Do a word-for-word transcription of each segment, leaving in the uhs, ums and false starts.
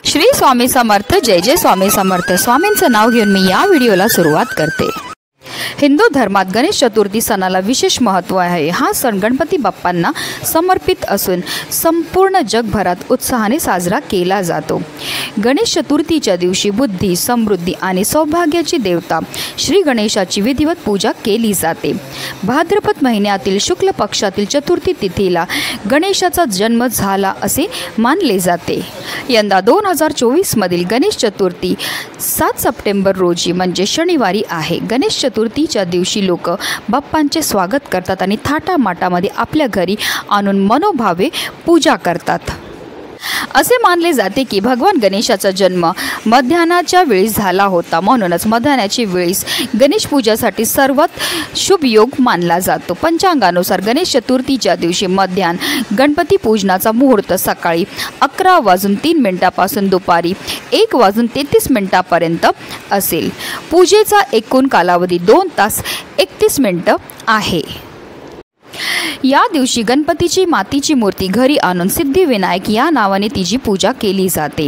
श्री स्वामी समर्थ। जय जय स्वामी समर्थ। स्वामींचं नाव घेऊन मी या व्हिडिओला सुरुवात करते। हिंदू धर्मात गणेश चतुर्थी सणाला विशेष महत्त्व आहे। हा सण गणपती बाप्पांना समर्पित असून संपूर्ण जगभरात उत्साहाने साजरा केला जातो। गणेश चतुर्थीच्या दिवशी बुद्धी, समृद्धी आणि सौभाग्याची देवता श्री गणेशाची विधिवत पूजा केली जाते। भाद्रपद महिन्यातील शुक्ल पक्षातील चतुर्थी तिथीला गणेशाचा जन्म झाला असे मानले जाते। यंदा दोन हजार चोवीस मधील गणेश चतुर्थी सात सप्टेंबर रोजी म्हणजे शनिवारी आहे। गणेश चतुर्थीच्या दिवशी लोक बाप्पांचे स्वागत करतात आणि थाटामाटामध्ये आपल्या घरी आणून मनोभावे पूजा करतात। असे मानले जाते की भगवान गणेशाचा जन्म मध्याह्नाच्या वेळी झाला होता, म्हणूनच मध्याह्नाच्या वेळीस गणेश पूजासाठी सर्वात शुभ योग मानला जातो। पंचांगानुसार गणेश चतुर्थीच्या दिवशी मध्याह्न गणपती पूजनाचा मुहूर्त सकाळी अकरा वाजून तीन मिनिटापासून दुपारी एक वाजून तेहतीस मिनिटापर्यंत असेल। पूजेचा एकूण कालावधी दोन तास एकतीस मिनिटं आहे। या दिवशी गणपतीची मातीची मूर्ती घरी आणून सिद्धिविनायक या नावाने तिची पूजा केली जाते।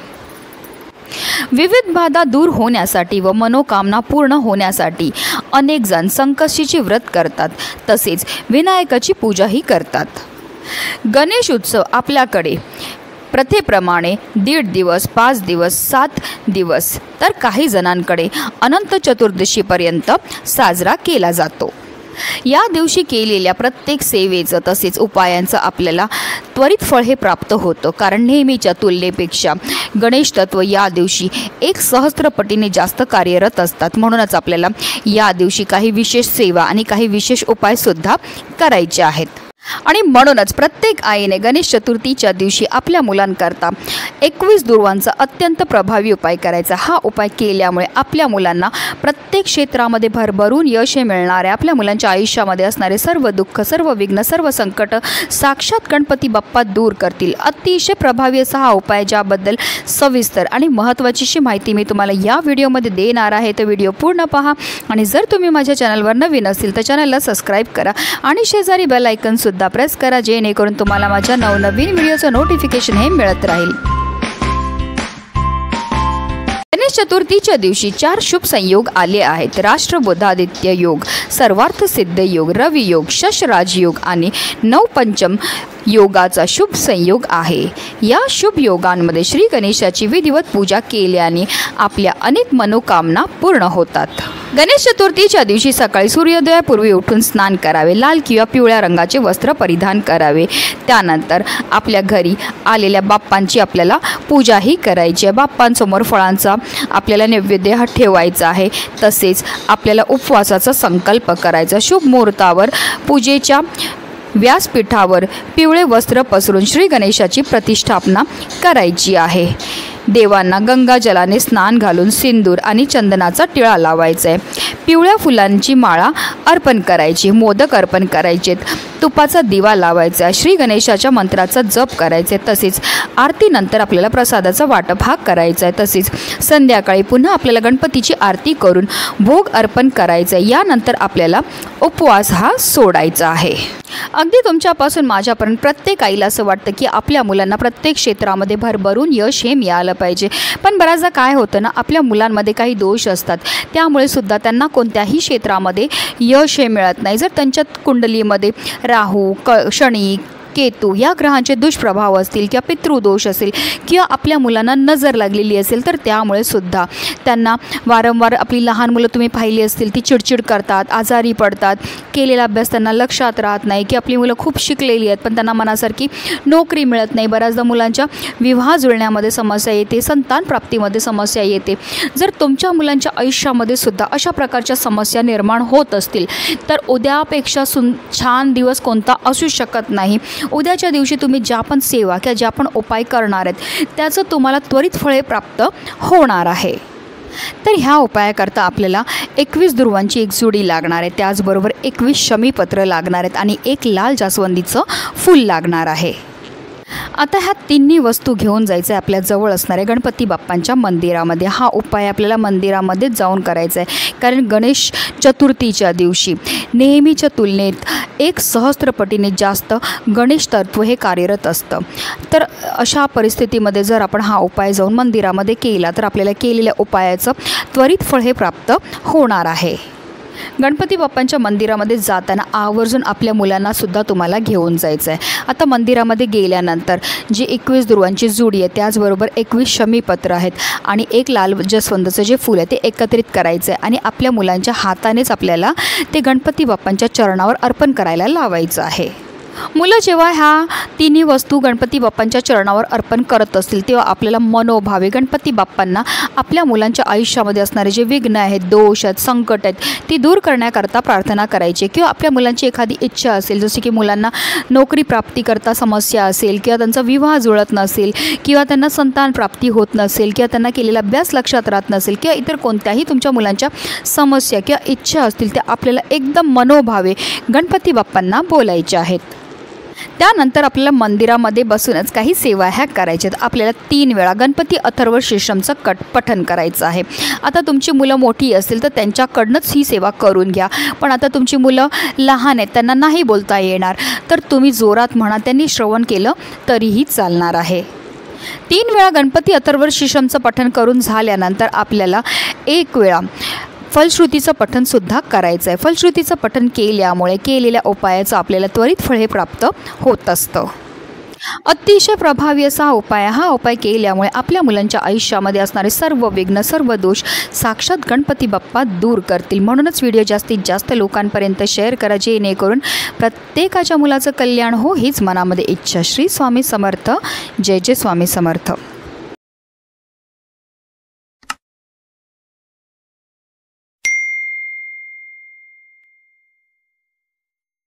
विविध बाधा दूर होण्यासाठी व मनोकामना पूर्ण होण्यासाठी अनेक जण संकष्टीचे व्रत करतात, तसेच विनायकाची पूजाही करतात। गणेश उत्सव आपल्याकडे प्रथेप्रमाणे दीड दिवस, पाच दिवस, सात दिवस तर काही जणांकडे अनंत चतुर्दशीपर्यंत साजरा केला जातो। या दिवशी केलेल्या प्रत्येक सेवेचं तसेच उपायांचं आपल्याला त्वरित फळ हे प्राप्त होतं, कारण नेहमीच्या तुलनेपेक्षा गणेश तत्व या दिवशी एक सहस्त्रपटीने जास्त कार्यरत असतात। म्हणूनच आपल्याला या दिवशी काही विशेष सेवा आणि काही विशेष उपायसुद्धा करायचे आहेत। आणि म्हणूनच प्रत्येक आईने गणेश चतुर्थीच्या दिवशी आपल्या मुलांकरता एकवीस दुर्वांचा अत्यंत प्रभावी उपाय करायचा। हा उपाय केल्यामुळे आपल्या मुलांना प्रत्येक क्षेत्रामध्ये भरभरून यश मिळणार आहे। आपल्या मुलांच्या आयुष्यामध्ये असणारे सर्व दुःख, सर्व विघ्न, सर्व संकट साक्षात गणपती बाप्पा दूर करतील। अतिशय प्रभावी असा हा उपाय, ज्याबद्दल सविस्तर आणि महत्त्वाची माहिती मी तुम्हाला या व्हिडिओमध्ये देणार आहे। तर व्हिडिओ पूर्ण पहा आणि जर तुम्ही माझ्या चॅनलवर नवीन असेल तर चॅनलला सबस्क्राईब करा आणि शेजारी बेल आयकॉन सुद्धा प्रेस करा, जेणेकरून तुम्हाला माझ्या नवनवीन व्हिडिओचं नोटिफिकेशन हे मिळत राहील। गणेश चतुर्थीच्या दिवशी चार शुभ संयोग आले आहेत। राष्ट्रबोधादित्य योग, सर्वार्थ सिद्ध योग, रवी योग, शशराज योग आणि नवपंचम योगाचा शुभ संयोग आहे। या शुभ योगांमध्ये श्री गणेशाची विधिवत पूजा केल्याने आपल्या अनेक मनोकामना पूर्ण होतात। गणेश चतुर्थीच्या दिवशी सकाळी सूर्योदयापूर्वी उठून स्नान करावे, लाल किंवा पिवळ्या रंगाचे वस्त्र परिधान करावे। त्यानंतर आपल्या घरी आलेल्या बाप्पांची आपल्याला पूजाही करायची आहे। बाप्पांसमोर फळांचा आपल्याला नैवेद्य हा ठेवायचा आहे, तसेच आपल्याला उपवासाचा संकल्प करायचा। शुभ मुहूर्तावर पूजेच्या व्यासपीठावर पिवळे वस्त्र पसरून श्री गणेशाची प्रतिष्ठापना करायची आहे। देवांना गंगाजलाने स्नान घालून सिंदूर आणि चंदनाचा टिळा लावायचा आहे। पिवळ्या फुलांची माळा अर्पण करायची, मोदक अर्पण करायचे, तुपाचा दिवा लावायचा, श्री गणेशाच्या मंत्राचा जप करायचे, तसेच आरतीनंतर आपल्याला प्रसादाचा वाटप हा करायचा आहे। तसेच संध्याकाळी पुन्हा आपल्याला गणपतीची आरती करून भोग अर्पण करायचा आहे। यानंतर आपल्याला उपवास हा सोडायचा आहे। अगदी तुमच्यापासून माझ्यापर्यंत प्रत्येक आईला असं वाटतं की आपल्या मुलांना प्रत्येक क्षेत्रामध्ये भरभरून यश हे मिळालं पाहिजे, पण बऱ्याचदा काय होतं ना, आपल्या मुलांमध्ये काही दोष असतात, त्यामुळे सुद्धा त्यांना कोणत्याही क्षेत्रामध्ये यश हे मिळत नाही। जर त्यांच्या कुंडलीमध्ये राहू, क शनी, केतू या ग्रहांचे दुष्प्रभाव असतील किंवा पितृदोष असेल किंवा आपल्या मुलांना नजर लागलेली असेल, तर त्यामुळे सुद्धा त्यांना वारंवार आपली लहान मुलं तुम्ही पाहिली असतील ती चिडचिड करतात, आजारी पडतात, केलेला अभ्यास त्यांना लक्षात राहत नाही, की आपली मुलं खूप शिकलेली आहेत पण त्यांना मनासारखी नोकरी मिळत नाही। बऱ्याचदा मुलांच्या विवाह जुळण्यामध्ये समस्या येते, संतान प्राप्तीमध्ये समस्या येते। जर तुमच्या मुलांच्या आयुष्यामध्ये सुद्धा अशा प्रकारच्या समस्या निर्माण होत असतील तर उद्यापेक्षा सुन छान दिवस कोणता असू शकत नाही। उद्याच्या दिवशी तुम्ही ज्या पण सेवा किंवा ज्या पण उपाय करणार आहेत त्याचं तुम्हाला त्वरित फळे प्राप्त होणार आहे। तर ह्या उपायाकरता आपल्याला एकवीस दुर्वांची एक जुडी लागणार आहे, त्याचबरोबर एकवीस शमीपत्र लागणार आहेत आणि एक लाल जास्वंदीचं फूल लागणार आहे। आता ह्या तिन्ही वस्तू घेऊन जायचं आहे आपल्या जवळ असणाऱ्या गणपती बाप्पांच्या मंदिरामध्ये. हा उपाय आपल्याला मंदिरामध्ये जाऊन करायचा आहे, कारण गणेश चतुर्थीच्या दिवशी नेहमीच्या तुलनेत एक सहस्त्रपटीने जास्त गणेश तत्व हे कार्यरत असतं. तर अशा परिस्थितीमध्ये जर आपण हा उपाय जाऊन मंदिरामध्ये केला तर आपल्याला केलेल्या उपायाचं त्वरित फळ हे प्राप्त होणार आहे. गणपती बाप्पांच्या मंदिरामध्ये जाताना आवर्जून आपल्या मुलांनासुद्धा तुम्हाला घेऊन जायचं आहे. आता मंदिरामध्ये गेल्यानंतर जी एकवीस दुर्वांची जुडी आहे, त्याचबरोबर एकवीस शमीपत्र आहेत आणि एक लाल जस्वंदाचं जे फूल आहे ते एकत्रित करायचं आहे आणि आपल्या मुलांच्या हातानेच आपल्याला ते गणपती बाप्पांच्या चरणावर अर्पण करायला लावायचं आहे. मुलं जेव्हा ह्या तिन्ही वस्तू गणपती बाप्पांच्या चरणावर अर्पण करत असतील तेव्हा आपल्याला मनोभावे गणपती बाप्पांना आपल्या मुलांच्या आयुष्यामध्ये असणारे जे विघ्न आहेत, दोष आहेत, संकट आहेत, ती दूर करण्याकरता प्रार्थना करायची. किंवा आपल्या मुलांची एखादी इच्छा असेल, जसे की मुलांना नोकरी प्राप्तीकरता समस्या असेल, किंवा त्यांचा विवाह जुळत नसेल, किंवा त्यांना संतान प्राप्ती होत नसेल, किंवा त्यांना केलेला अभ्यास लक्षात राहत नसेल, किंवा इतर कोणत्याही तुमच्या मुलांच्या समस्या किंवा इच्छा असतील त्या आपल्याला एकदम मनोभावे गणपती बाप्पांना बोलायच्या आहेत. त्यानंतर आपल्याला मंदिरामध्ये बसूनच काही सेवा ह्या करायच्या आहेत. आपल्याला तीन वेळा गणपती अथर्व शीर्षमचं कट पठण करायचं आहे. आता तुमची मुलं मोठी असतील तर त्यांच्याकडनंच ही सेवा करून घ्या, पण आता तुमची मुलं लहान आहेत, त्यांना नाही बोलता येणार, तर तुम्ही जोरात म्हणा, त्यांनी श्रवण केलं तरीही चालणार आहे. तीन वेळा गणपती अथर्व शीर्षमचं पठण करून झाल्यानंतर आपल्याला एक वेळा फलश्रुतीचं पठणसुद्धा करायचं आहे. फलश्रुतीचं पठण केल्यामुळे केलेल्या उपायाचं आपल्याला त्वरित फळ हे प्राप्त होत असतं. अतिशय प्रभावी असा हा उपाय. हा उपाय केल्यामुळे आपल्या मुलांच्या आयुष्यामध्ये असणारे सर्व विघ्न, सर्व दोष साक्षात गणपती बाप्पा दूर करतील. म्हणूनच व्हिडिओ जास्तीत जास्त लोकांपर्यंत शेअर करा, जेणेकरून प्रत्येकाच्या मुलाचं कल्याण हो हीच मनामध्ये इच्छा. श्री स्वामी समर्थ. जय जय स्वामी समर्थ.